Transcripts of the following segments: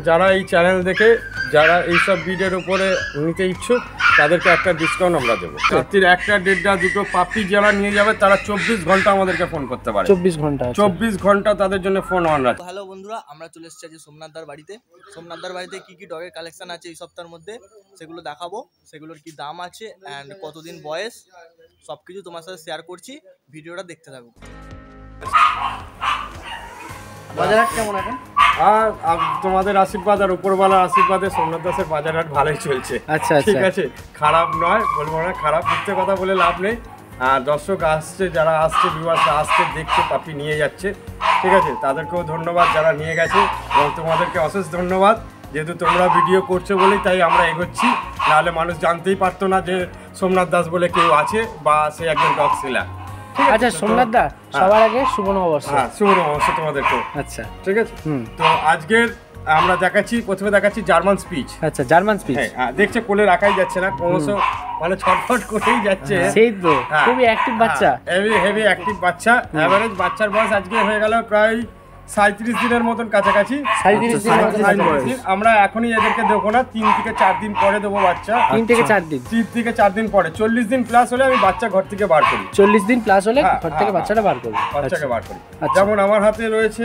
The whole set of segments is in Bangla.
যারা এই চ্যানেল দেখে যারা এইসব ভিডিওর উপরে নিতে ইচ্ছুক তাদেরকে একটা ডিসকাউন্ট আমরা দেবো। রাত্রির 1টা 1.5টা 2টো পাপি যারা নিয়ে যাবে তারা 24 ঘন্টা আমাদেরকে ফোন করতে পারে। 24 ঘন্টা তাদের জন্য ফোন অন আছে। হ্যালো বন্ধুরা, আমরা চলে এসেছি আজ সোমনাথদার বাড়িতে। সোমনাথদার বাড়িতে কি কি ডগের কালেকশন আছে এই সপ্তাহের মধ্যে সেগুলো দেখাবো, সেগুলোর কি দাম আছে অ্যান্ড কতদিন বয়স সব কিছু তোমার সাথে শেয়ার করছি, ভিডিওটা দেখতে থাকো। বাজারহাট কেমন এখন? আর তোমাদের আশীর্বাদ আর উপরওয়ালার আশীর্বাদে সোমনাথ দাসের বাজারহাট ভালোই চলছে। আচ্ছা, ঠিক আছে, খারাপ নয়, বলবো না খারাপ, মিথ্যে কথা বলে লাভ নেই। আর দর্শক আসছে, যারা আসছে ভিউয়ার্সরা আসছে, দেখছে, পাপি নিয়ে যাচ্ছে, ঠিক আছে, তাদেরকেও ধন্যবাদ যারা নিয়ে গেছে এবং তোমাদেরকে অশেষ ধন্যবাদ, যেহেতু তোমরা ভিডিও করছো বলেই তাই আমরা এগোচ্ছি, নাহলে মানুষ জানতেই পারতো না যে সোমনাথ দাস বলে কেউ আছে বা সে একজন ডগ সেলার। আচ্ছা সোমনাথ দা, সবার আগে শুভ নববর্ষ। হ্যাঁ, শুভ নববর্ষ তোমাদেরকে। আচ্ছা ঠিক আছে, তো আজকের আমরা দেখাচ্ছি, প্রথমে দেখাচ্ছি জার্মান স্পিচ। আচ্ছা, জার্মান স্পিচ। হ্যাঁ, দেখছে কোলে রাখাই যাচ্ছে না, ক্রমশ মানে ছটফট করেই যাচ্ছে। সেই তো খুবই অ্যাক্টিভ বাচ্চা, হেভি অ্যাক্টিভ বাচ্চা। এভারেজ বাচ্চার বয়স আজকে হয়ে গেল প্রায় 37 দিনের মতন কাছাকাছি। 37 দিন। আমরা এখনই এদেরকে দেবো না, 3 থেকে 4 দিন পরে দেবো বাচ্চা। 3 থেকে 4 দিন, 3 থেকে 4 দিন পরে। 40 দিন প্লাস হলে আমি বাচ্চা ঘর থেকে বার করি। 40 দিন প্লাস হলে ঘর থেকে বাচ্চাটা বার করি, বাচ্চাকে বার করি। যেমন আমার হাতে রয়েছে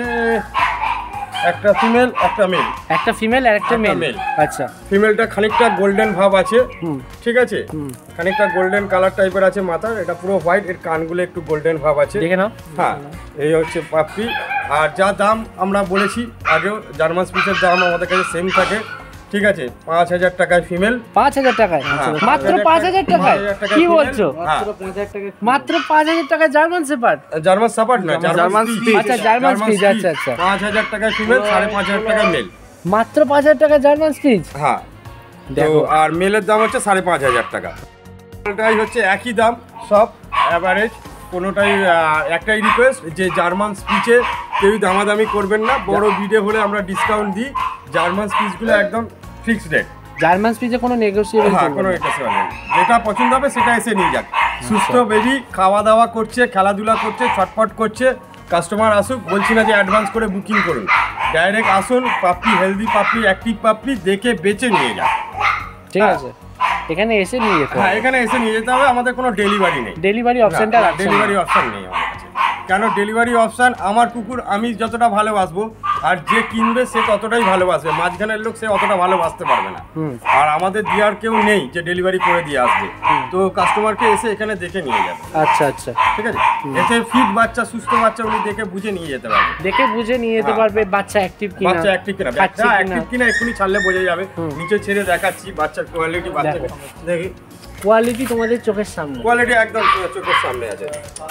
একটা ফিমেল, একটা মেল। একটা ফিমেল আর একটা মেল। আচ্ছা, ফিমেলটা খানিকটা গোল্ডেন ভাব আছে, ঠিক আছে, খানিকটা গোল্ডেন কালার টাইপের আছে মাথার, এটা পুরো হোয়াইট, এর কানগুলো একটু গোল্ডেন ভাব আছে, দেখে নাও। হ্যাঁ, এই হচ্ছে পাপি। আর যা দাম আমরা বলেছি আগেও, জার্মান স্পিচের দাম আমাদের কাছে সেম থাকে, ঠিক আছে, 5000 টাকায় ফিমেল। 5000 টাকায়? মাত্র 5000 টাকায়? কি বলছো? মাত্র 5000 টাকায় জার্মান শেপার্ড? জার্মান শেপার্ড না, জার্মান স্পিচ। আচ্ছা, জার্মান স্পিচ। আচ্ছা আচ্ছা, 5000 টাকায় ফিমেল, 5500 টাকায় মেল। মাত্র 5000 টাকা জার্মান স্পিচ? হ্যাঁ, দেখো। আর মেলের দাম হচ্ছে 5500 টাকা। কোনোটাই হচ্ছে একই দাম, সব অ্যাভারেজ। কোনোটাই একটাই রিকোয়েস্ট যে জার্মান স্পিচে কেউ দামাদামি করবেন না, বড় ভিডিও হলে আমরা ডিসকাউন্ট দিই, জার্মান স্পিচগুলো একদম ফিক্সড রেট। জার্মান স্পিচে কোনো নেগোসিয়েবল? হ্যাঁ, কোনো নেগোসিয়েবল নেই, যেটা পছন্দ হবে সেটা এসে নিয়ে যাক। সুস্থ বেবি, খাওয়া দাওয়া করছে, খেলাধুলা করছে, ছটফট করছে, কাস্টমার আসুক, বলছি না যে অ্যাডভান্স করে বুকিং করুন, ডাইরেক্ট আসুন, পাপি, হেলদি পাপি, অ্যাক্টিভ পাপি দেখে বেচে নিয়ে যান। ঠিক আছে, এখানে এসে নিয়ে যেতে হবে। হ্যাঁ, এখানে এসে নিয়ে যেতে হবে, আমাদের কোনো ডেলিভারি নেই। ডেলিভারি অপশনটা, ডেলিভারি অপশন নেই আমার কাছে। কেন ডেলিভারি অপশন? আমার কুকুর আমি যতটা ভালোবাসবো আর যে কিনবে সে ততটাই ভালোবাসবে, মাঝখানের লোক সে অতটা ভালোবাসতে পারবে না। আর আমাদের দেওয়ার কেউ নেই যে ডেলিভারি করে দিয়ে আসবে, তো কাস্টমারকে এসে এখানে দেখে নিয়ে যাবে। আচ্ছা আচ্ছা, ঠিক আছে, এতে ফিট বাচ্চা, সুস্থ বাচ্চা উনি দেখে বুঝে নিয়ে যেতে পারবে, দেখে বুঝে নিয়ে যেতে পারবে বাচ্চা অ্যাক্টিভ কিনা, বাচ্চা অ্যাক্টিভ কিনা, বাচ্চা অ্যাক্টিভ কিনা এক্ষুনি ছাড়লে বোঝা যাবে। নিচে ছেড়ে দেখাচ্ছি বাচ্চার কোয়ালিটি, বাচ্চা দেখি কোয়ালিটি তোমাদের চোখের সামনে, কোয়ালিটি একদম চোখের সামনে আছে।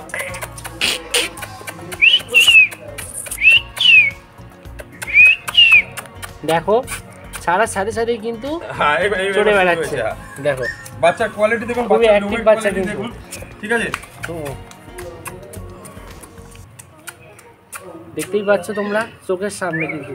দেখো সারা সাথে সাথে কিন্তু চলে বেড়াচ্ছে, দেখো বাচ্চার কোয়ালিটি দেখুন, খুবই অ্যাক্টিভ বাচ্চা কিন্তু, ঠিক আছে, দেখতেই পাচ্ছ তোমরা চোখের সামনে কিন্তু।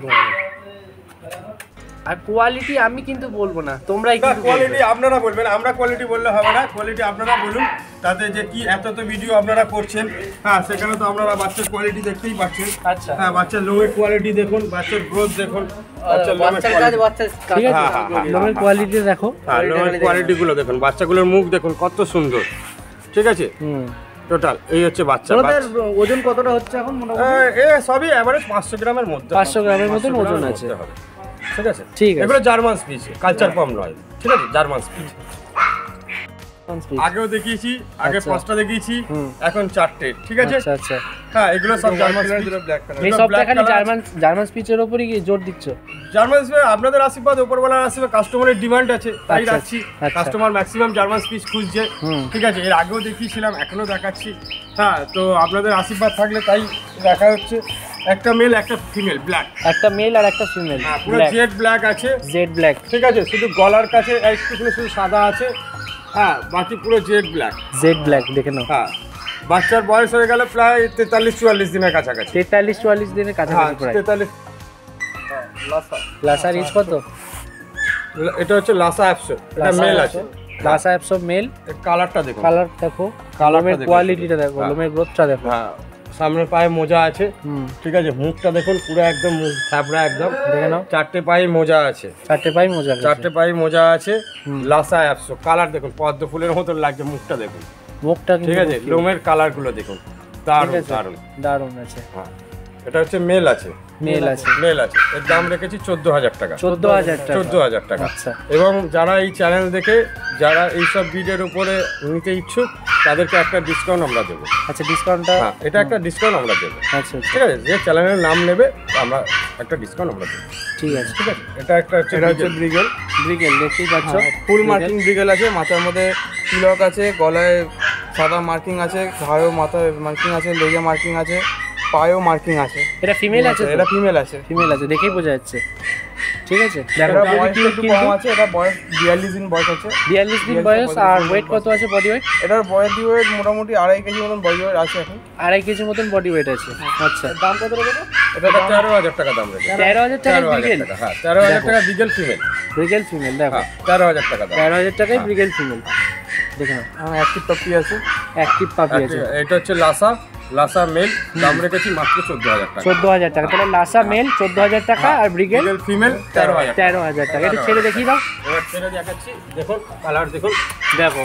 আর কোয়ালিটি আমি কিন্তু বলবো না, তোমরাই কিন্তু কোয়ালিটি আপনারা বলবেন, আমরা কোয়ালিটি বললে হবে না, কোয়ালিটি আপনারা বলুন। তাতে যে কি এত তো ভিডিও আপনারা করছেন, হ্যাঁ, সেখানে তো আপনারা বাচ্চার কোয়ালিটি দেখতেই পাচ্ছেন। আচ্ছা, হ্যাঁ, বাচ্চার লোমের কোয়ালিটি দেখুন, বাচ্চার গ্রোথ দেখুন, বাচ্চার লোমের কোয়ালিটি দেখো, হ্যাঁ, লোমের কোয়ালিটিগুলো দেখুন, বাচ্চাগুলোর মুখ দেখুন কত সুন্দর, ঠিক আছে। টোটাল এই হচ্ছে বাচ্চা। ওজন কতটা হচ্ছে এখন? এ সবই এভারেজ 500 গ্রামের মধ্যে, 500 গ্রামের মধ্যে ওজন আছে, ঠিক আছে, ঠিক আছে। এগুলো জার্মান স্পিচ, কালচার পাম নয়, ঠিক আছে, জার্মান স্পিচ। আগেও দেখিয়েছি, আগে 5টা দেখিয়েছি, এখন 4টে, ঠিক আছে। আচ্ছা আচ্ছা, হ্যাঁ, এগুলো সব জার্মান স্পিচ। এই সবটা খালি জার্মান স্পিচের উপরই কি জোর দিচ্ছ? জার্মান স্পিচ আপনাদের আশীর্বাদ, উপরওয়ালার আশীর্বাদ, কাস্টমারের ডিমান্ড আছে তাই রাখছি। কাস্টমার ম্যাক্সিমাম জার্মান স্পিচ খুঁজছে, ঠিক আছে, এর আগেও দেখিয়েছিলাম, এখনো দেখাচ্ছি। হ্যাঁ, তো আপনাদের আশীর্বাদ থাকলে তাই দেখা হচ্ছে। একটা মেল, একটা ফিমেল, ব্ল্যাক, একটা মেল আর একটা ফিমেল, পুরো জেড ব্ল্যাক আছে, জেড ব্ল্যাক, ঠিক আছে, শুধু গলার কাছে একটুখানি শুধু সাদা আছে, হ্যাঁ, বাকি পুরো জেড ব্ল্যাক, জেড ব্ল্যাক দেখে নাও। হ্যাঁ, বাচ্চার বয়স হয়ে গেল প্রায় 43-44 দিনের কাছাকাছি, 43-44 দিনের কাছাকাছি প্রায় 43। লাসা রিচ কত? এটা হচ্ছে লাসা অ্যাপসো, এটা মেল আছে, লাসা অ্যাপসো মেল। কালারটা দেখো, কালার দেখো, লোমের কোয়ালিটিটা দেখো, লোমের গ্রোথটা দেখো। হ্যাঁ, সামনে পায়ে মোজা আছে, ঠিক আছে। মুখটা দেখুন পুরো একদম থাবড়া একদম, দেখে নাও। 4টে পায়ে মোজা আছে, 4টে পায়ে মোজা, 4টে পায়ে মোজা আছে। লাসা অ্যাপসো, কালার দেখুন পদ্ম ফুলের মতন লাগছে, মুখটা দেখুন, মুখটা ঠিক আছে। লোমের কালার গুলো দেখুন, দারুণ দারুণ দারুণ আছে। হ্যাঁ, এটা হচ্ছে মেল আছে, মেল আছে, মেল আছে। এর দাম রেখেছি 14,000 টাকা, 14,000 টাকা, 14,000 টাকা। আচ্ছা। এবং যারা এই চ্যানেল দেখে যারা এইসব ভিডিওর উপরে নিতে ইচ্ছুক তাদেরকে একটা ডিসকাউন্ট আমরা দেবো। আচ্ছা, ডিসকাউন্টটা? হ্যাঁ, এটা একটা ডিসকাউন্ট আমরা দেবো। আচ্ছা, ঠিক আছে, যে চ্যানেলের নাম নেবে আমরা একটা ডিসকাউন্ট আমরা দেবো। ঠিক আছে, ঠিক আছে। এটা হচ্ছে ব্রিগেল, ব্রিগেল দেখতেই পাচ্ছ, ফুল মার্কিং ব্রিগেল আছে, মাথার মধ্যে তিলক আছে, গলায় সাদা মার্কিং আছে, ঘাড়েও মাথায় মার্কিং আছে, লেজে মার্কিং আছে, পায়েও মার্কিং আছে। এটা ফিমেল আছে? এটা ফিমেল আছে, ফিমেল আছে, দেখেই বোঝা যাচ্ছে। ঠিক আছে, এটা বয়স একটু কম আছে, এটা বয়স 42 দিন বয়স আছে, 42 দিন বয়স। আর ওয়েট কত আছে, বডি ওয়েট? এটার বডি ওয়েট মোটামুটি 2.5 কেজি মতন বডি ওয়েট আছে এখন। 2.5 কেজি মতন বডি ওয়েট আছে। আচ্ছা, দাম কত রেখেছো? এটা 13,000 টাকা দাম রেখেছি। 13,000 টাকা ব্রিগেল? হ্যাঁ, 13,000 টাকা ব্রিগেল ফিমেল। ব্রিগেল ফিমেল, দেখো, হ্যাঁ, 13,000 টাকা দাম। 13,000 টাকায় ব্রিগেল ফিমেল। দেখে নাও, অ্যাক্টিভ পাপি আছে, অ্যাক্টিভ পাপি আছে। এটা হচ্ছে লাসা মেল, দাম রেখেছি মাত্র 14,000 টাকা। 14,000 টাকা। তাহলে লাসা মেল 14,000 টাকা, আর ব্রিগেল ফিমেল 13,000 টাকা। 13,000 টাকা। এটা ছেড়ে দেখিয়ে দাও। এবার ছেড়ে দেখাচ্ছি, দেখুন কালার দেখুন, দেখো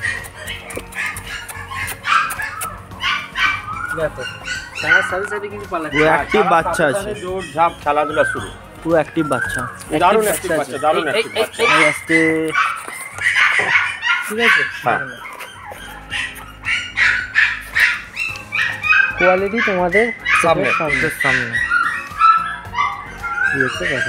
দেখো, ছাড়ার সাথে সাথে কিন্তু পালা, পুরো অ্যাক্টিভ বাচ্চা আছে, জোর ঝাপ খেলাধুলা শুরু, পুরো অ্যাক্টিভ বাচ্চা, দারুণ অ্যাক্টিভ বাচ্চা, দারুণ অ্যাক্টিভ বাচ্চা। আস্তে, ঠিক আছে। হ্যাঁ, কোয়ালিটি তোমাদের সামনে সামনে দিয়েছে কথা।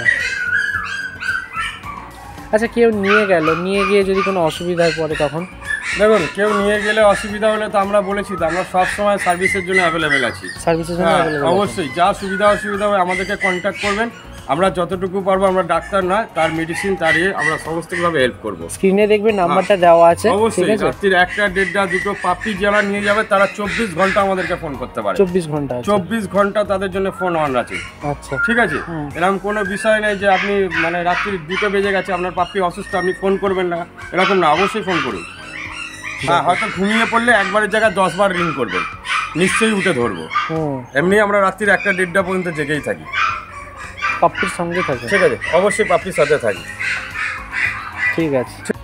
আচ্ছা, কেউ নিয়ে গেল, নিয়ে গিয়ে যদি কোনো অসুবিধায় পড়ে তখন? দেখুন, কেউ নিয়ে গেলে অসুবিধা হলে তো আমরা বলেছি তো, আমরা সব সময় সার্ভিসের জন্য অ্যাভেলেবেল আছি। সার্ভিসের জন্য হ্যাঁ, available আছে? অবশ্যই, যা সুবিধা অসুবিধা হয় আমাদেরকে কন্ট্যাক্ট করবেন, আমরা যতটুকু পারবো, আমরা ডাক্তার নয়, তার মেডিসিন তার আমরা সমস্তভাবে হেল্প করবো। স্ক্রিনে দেখবে নাম্বারটা দেওয়া আছে, ঠিক অবশ্যই। আছে। রাত্রির 1টা 1:30 2টো পাপি যারা নিয়ে যাবে তারা 24 ঘন্টা আমাদেরকে ফোন করতে পারে। 24 ঘন্টা আছে। 24 ঘন্টা তাদের জন্য ফোন অন আছে, আচ্ছা, ঠিক আছে। এরকম কোনো বিষয় নেই যে আপনি মানে রাত্রি 2টো বেজে গেছে আপনার পাপি অসুস্থ আপনি ফোন করবেন না, এরকম না, অবশ্যই ফোন করুন। হ্যাঁ, হয়তো ঘুমিয়ে পড়লে একবারের জায়গায় 10 বার রিং করবেন, নিশ্চয়ই উঠে ধরবো। এমনি আমরা রাত্রির 1টা 1:30 পর্যন্ত জেগেই থাকি, পাপ্পির সঙ্গে থাকে, ঠিক আছে। অবশ্যই পাপির সাথে থাকি, ঠিক আছে।